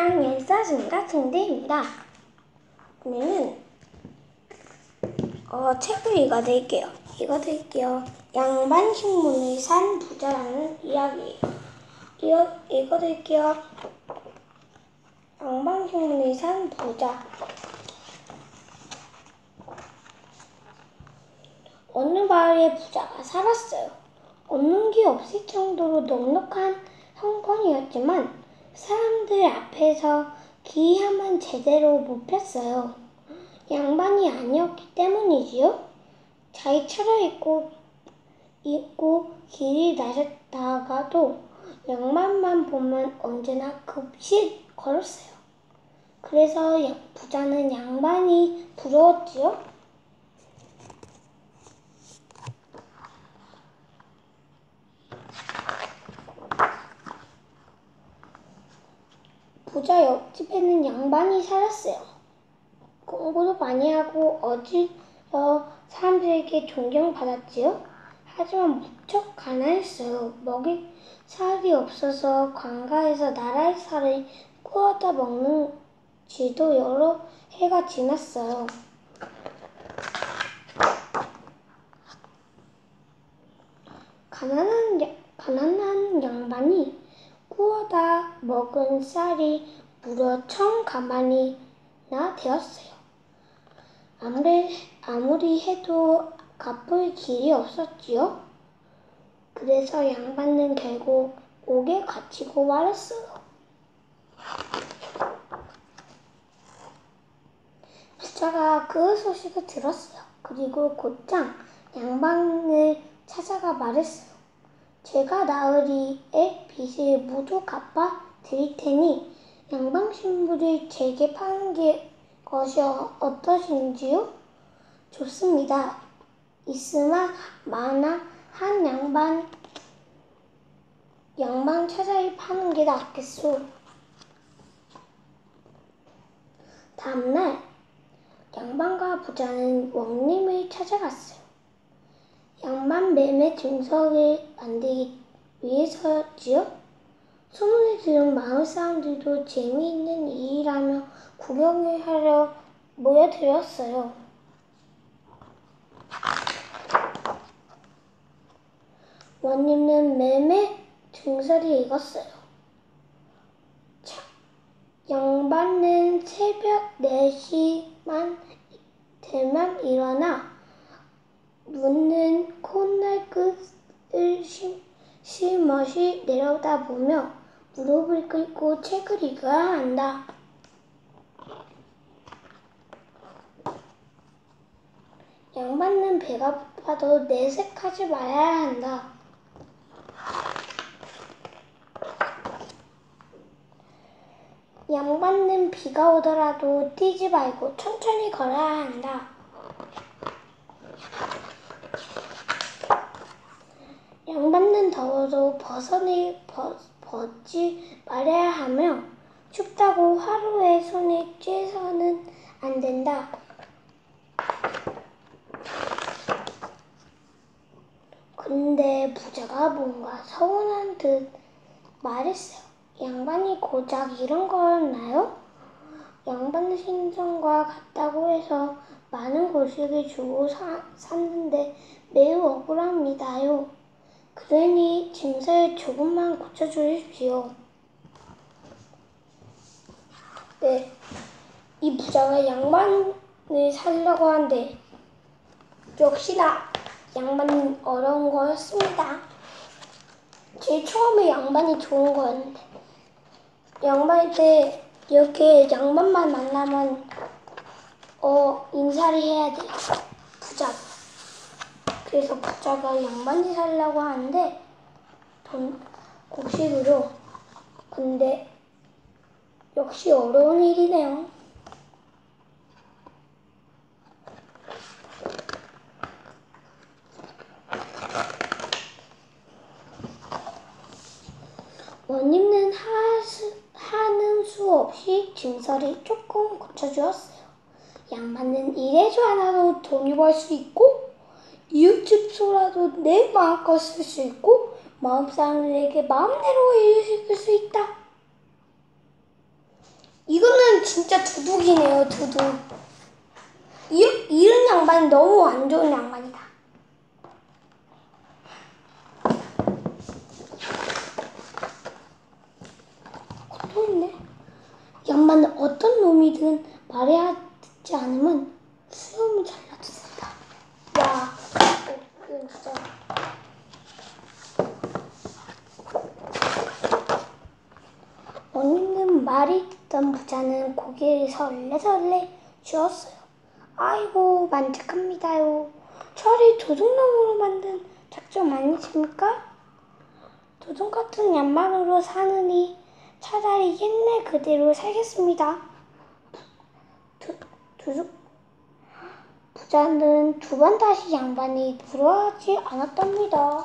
1학년 서준과 승대입니다. 오늘은 책을 읽어드릴게요. 양반 신문을 산 부자라는 이야기예요. 읽어드릴게요. 양반 신문을 산 부자. 어느 마을에 부자가 살았어요. 없는 게 없을 정도로 넉넉한 형편이었지만 사람들 앞에서 기함은 제대로 못 폈어요. 양반이 아니었기 때문이지요. 잘 차려입고 길이 나셨다가도 양반만 보면 언제나 급식 걸었어요. 그래서 부자는 양반이 부러웠지요. 부자 옆집에는 양반이 살았어요. 공부도 많이 하고 어지러 사람들에게 존경받았지요. 하지만 무척 가난했어요. 먹일 살이 없어서 관가에서 나라의 살을 구워다 먹는 지도 여러 해가 지났어요. 가난한 양반이 구워다 먹은 쌀이 무려 1,000가마니나 되었어요. 아무리 해도 갚을 길이 없었지요. 그래서 양반은 결국 옥에 갇히고 말았어요. 부자가 그 소식을 들었어요. 그리고 곧장 양반을 찾아가 말했어요. 제가 나으리의 빚을 모두 갚아 드릴 테니 양반 신부를 제게 파는 것이 어떠신지요? 좋습니다. 있으나 마나 한 양반 찾아 파는 게 낫겠소. 다음날 양반과 부자는 왕님을 찾아갔어요. 양반 매매 증서를 만들기 위해서지요. 소문을 들은 마을 사람들도 재미있는 일이라며 구경을 하러 모여들었어요. 왕님은 매매 증서를 읽었어요. 양반은 새벽 4시만 되면 일어나 묻는 콧날 끝을 쉴멋이 내려다보며 무릎을 꿇고 책을 읽어야 한다. 양반은 배가 고파도 내색하지 말아야 한다. 양반은 비가 오더라도 뛰지 말고 천천히 걸어야 한다. 양반은 더워도 벗지 말아야 하며 춥다고 화로에 손을 쬐서는 안 된다. 근데 부자가 뭔가 서운한 듯 말했어요. 양반이 고작 이런 거였나요? 양반은 신선과 같다고 해서 많은 고식을 주고 샀는데 매우 억울합니다요. 그러니 증서를 조금만 고쳐주십시오. 네, 이 부자가 양반을 살려고 하는데 역시나 양반은 어려운 거였습니다. 제일 처음에 양반이 좋은 거였는데 양반한테 이렇게 양반만 만나면 인사를 해야 돼요. 부자가. 그래서 부자가 양반이 살려고 하는데 곡식으로. 근데 역시 어려운 일이네요. 원님은 하는 수 없이 증서를 조금 고쳐주었어요. 양반은 이래서 하나도 돈이 벌 수 있고 이웃집 소라도 내 마음껏 쓸 수 있고 마음 사람들에게 마음대로 일을 시킬 수 있다. 진짜 두둑이네요, 두둑. 이런 양반은 너무 안 좋은 양반이다. 또 있네. 양반은 어떤 놈이든 말해야 듣지 않으면 수염을 잘라주신다. 와, 이건 진짜. 어느 말이 듣던 부자는 고개를 설레설레 쥐었어요. 아이고 만족합니다요. 저를 도둑놈으로 만든 작전 아니십니까? 도둑 같은 양반으로 사느니 차라리 옛날 그대로 살겠습니다. 부자는 두 번 다시 양반이 부러워하지 않았답니다.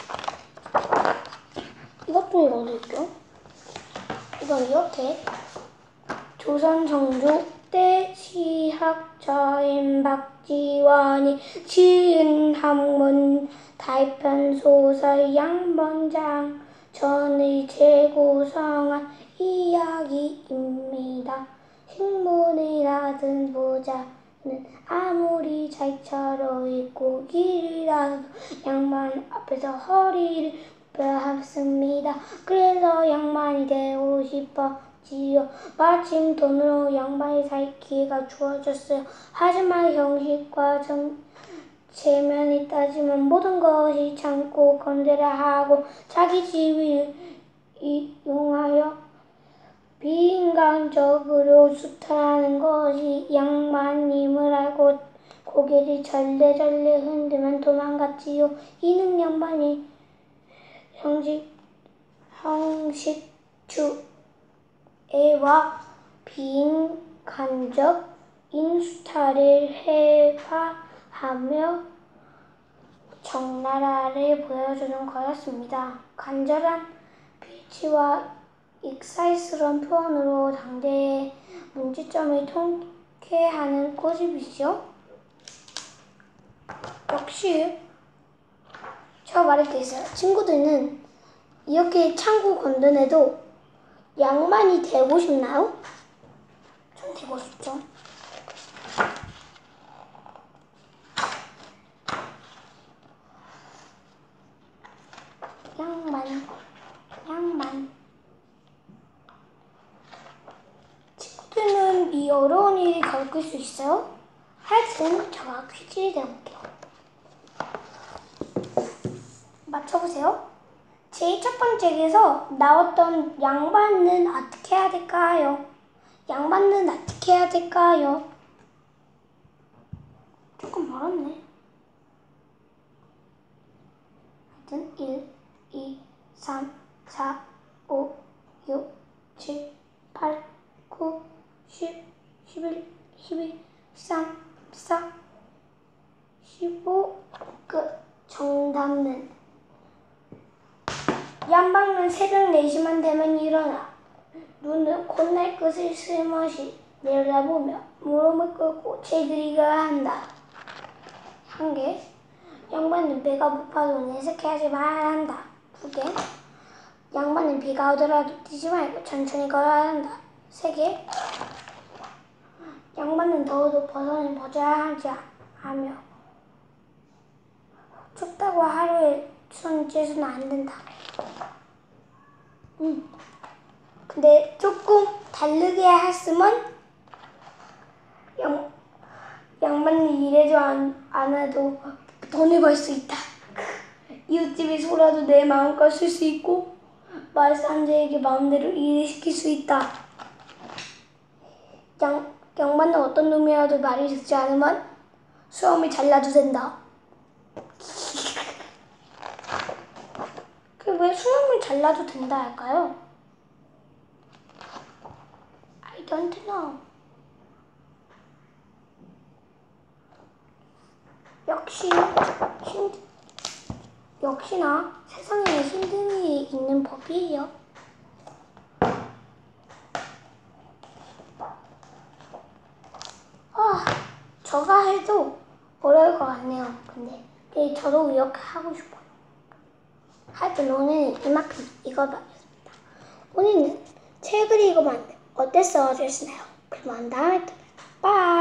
이것도 읽어드릴게요. 이건 이렇게. 조선 정조 때 시학자인 박지원이 지은 학문 달편소설 양반장 전의 재구성한 이야기입니다. 식문을 하던 부자는 아무리 잘 차려입고 길을 다녀도 양반 앞에서 허리를 굽혀야 했습니다. 그래서 양반이 되고 싶었지요. 마침 돈으로 양반이 살 기회가 주어졌어요. 하지만 형식과 체면이 따지면 모든 것이 참고 건드려 하고 자기 집을 이용하여 비인간적으로 수탈하는 것이 양반임을 알고 고개를 절레절레 흔들면 도망갔지요. 이는 양반이 형식주의와 비인간적 인수탈을 해파하며 적나라를 보여주는 거였습니다. 간절한 필치와 익살스러운 표현으로 당대의 문제점을 통쾌하는 꼬집이죠. 역시 제가 말했겠어요. 친구들은 이렇게 창고 건드내도 양반이 되고 싶나요? 전 되고 싶죠. 양반. 친구들은 이 어려운 일을 겪을 수 있어요? 하여튼 제가 퀴즈를 내볼게요. 맞춰보세요. 제일 첫 번째 책에서 나왔던 양반은 어떻게 해야 될까요? 양반은 어떻게 해야 될까요? 조금 멀었네. 하여튼 1, 2, 3, 4, 5, 6, 7, 8, 9, 10, 11, 12, 13, 14, 15, 끝. 정답은 양반은 새벽 4시만 되면 일어나 눈을 콧날 끝을 슬며시 내려다보며 무릎을 꿇고 책을 한다. 한 개. 양반은 배가 고파도 내색하지 말아야 한다. 두 개. 양반은 비가 오더라도 뛰지 말고 천천히 걸어야 한다. 세 개. 양반은 더워도 버선을 벗어야 하지 하며 춥다고 하루에 손 째서는 안 된다. 근데 조금 다르게 했으면 양반이 일해도 안 해도 돈을 벌 수 있다. 이웃집에 소라도 내 마음껏 쓸 수 있고 말산자에게 마음대로 일을 시킬 수 있다. 양반은 어떤 놈이라도 말을 듣지 않으면 수염을 잘라도 된다. 왜 수염을 잘라도 된다 할까요? I don't know. 역시나 세상에 힘든 일이 있는 법이에요. 저가 해도 어려울 것 같네요. 근데 저도 이렇게 하고 싶어요. 하여튼 오늘 이만큼 읽어봤습니다. 오늘은 책을 읽어봤는데 어땠어요? 그럼 다음에 또 봐요. 바이.